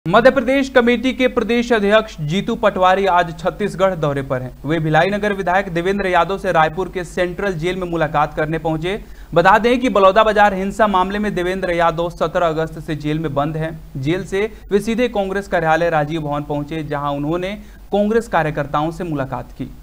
Madhya Pradesh committee के प्रदेश अध्यक्ष जीतू पटवारी आज छत्तीसगढ़ दौरे पर हैं। वे भिलाई नगर विधायक देवेंद्र यादव से रायपुर के सेंट्रल जेल में मुलाकात करने पहुंचे। बता दें कि बलौदाबाजार हिंसा मामले में देवेंद्र यादव 17 अगस्त से जेल में बंद हैं। जेल से वे सीधे कांग्रेस कार्यालय राजीव भवन पहुंचे, जहां उन्होंने कांग्रेस कार्यकर्ताओं से मुलाकात की।